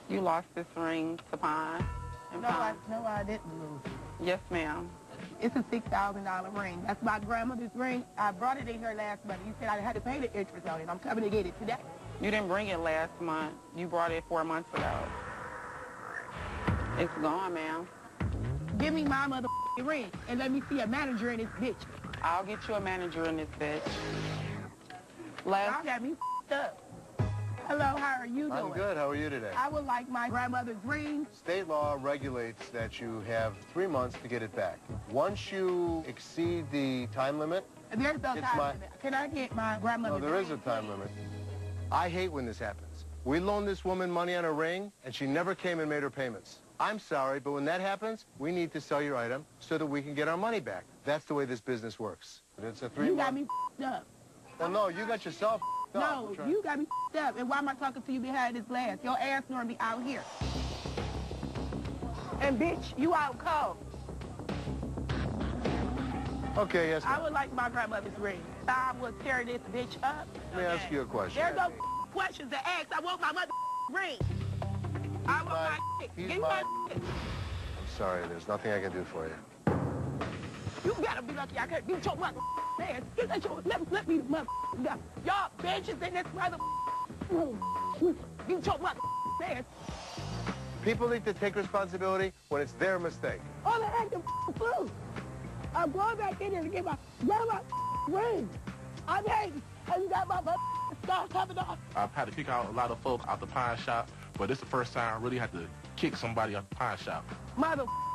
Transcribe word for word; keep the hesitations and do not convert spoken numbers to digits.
You lost this ring to Pine. No, I, no, I didn't lose it. Yes, ma'am. It's a six thousand dollar ring. That's my grandmother's ring. I brought it in here last month. You said I had to pay the interest on it. I'm coming to get it today. You didn't bring it last month. You brought it four months ago. It's gone, ma'am. Give me my mother ring and let me see a manager in this bitch. I'll get you a manager in this bitch. Y'all Last, got me up. Hello, how are you doing? I'm good. How are you today? I would like my grandmother's ring. State law regulates that you have three months to get it back. Once you exceed the time limit, There's no It's time my- limit. Can I get my no, grandmother's there ring? is a time limit. I hate when this happens. We loaned this woman money on a ring, and she never came and made her payments. I'm sorry, but when that happens, we need to sell your item so that we can get our money back. That's the way this business works. It's a three You got month... me up. Well, no, you got yourself up. No, I'm trying- you got me up. And why am I talking to you behind this glass? Your ass normally out here. And bitch, you out cold. Okay, yes, I ma'am. would like my grandmother's ring. I will tear this bitch up. Let me ask you a question. There's no questions to ask. I want my mother ring. I want my- my dick. he's Give me my- my dick. I'm sorry, there's nothing I can do for you. You gotta be lucky I can't beat your mother ass. Get that your, let, let me mother y'all bitches in this mother beat your mother ass. People need to take responsibility when it's their mistake. All the acting flu. I'm going back in there to get my grandma ring. I'm hating. And you got my mother start coming off. I've had to kick out a lot of folk out the pine shop, but this is the first time I really had to kick somebody out the pine shop. Mother